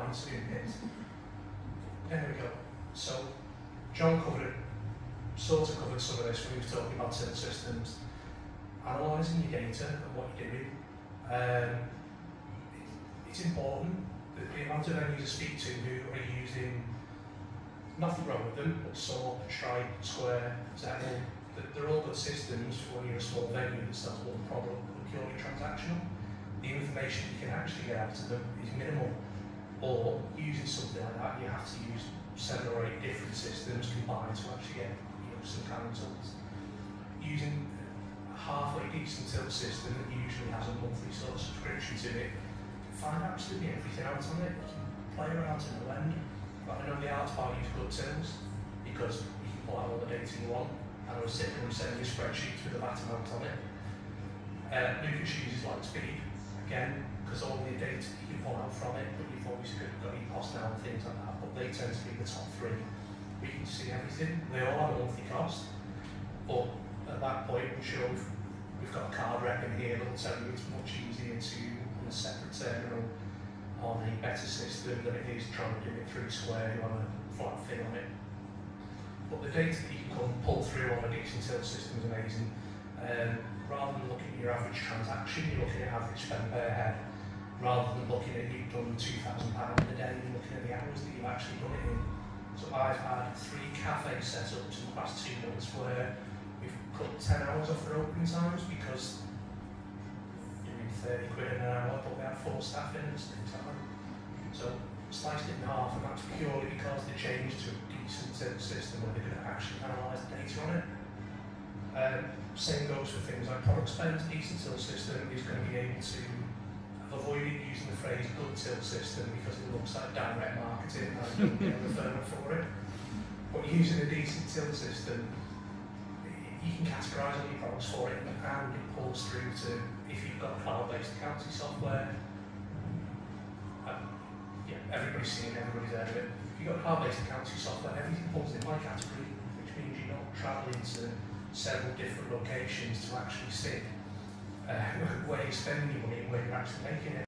fine-tune it. There we go. So John sort of covered some of this when he was talking about till systems. Analysing your data and what you're doing. It's important that the amount of end users speak to who are using, nothing wrong with them, but sort, stripe, square, Zettle, they're all good systems for when you're a small venue that sells one product, but purely transactional. The information you can actually get out of them is minimal. Or using something like that, you have to use 7 or 8 different systems combined to actually get some kind of results. Using a halfway decent till system that usually has a monthly sort of subscription to it, find absolutely everything out on it. You can play around to no end. But I know the arts bar use good tills because you can pull out all the data you want. And I was sitting and sending you spreadsheets with the VAT amount on it. Lucas uses light speed, again, because all the data you can pull out from it, but you've obviously got EPOS now and things like that, but they tend to be the top 3. We can see everything. They all have a monthly cost, but at that point, I'm sure we've got a card rep in here that'll tell you it's much easier to on a separate terminal on a better system than it is trying to do it through Square on a flat fee on it. But the data that you can pull through on a decent till system is amazing. Rather than looking at your average transaction, you're looking at average spend per head. Rather than looking at you've done £2,000 in a day, you're looking at the hours that you've actually done it in. So I've had 3 cafe setups in the past 2 months where we've cut 10 hours off their opening times because doing 30 quid an hour, but we had 4 staff in at the same time. So sliced it in half, and that's purely because they changed to a decent till system where they're going to actually analyse the data on it. Same goes for things like product spend. Decent till system is going to be able to avoid using the phrase good till system because it looks like direct marketing and I don't get a referral for it. But using a decent till system, you can categorise all your products for it and it pulls through to, if you've got cloud-based accounting software, everybody's seen it, everybody's heard of it. If you've got cloud-based accounting software, everything pulls in by category, which means you're not travelling to several different locations to actually see where you're spending your money and where you're actually making it.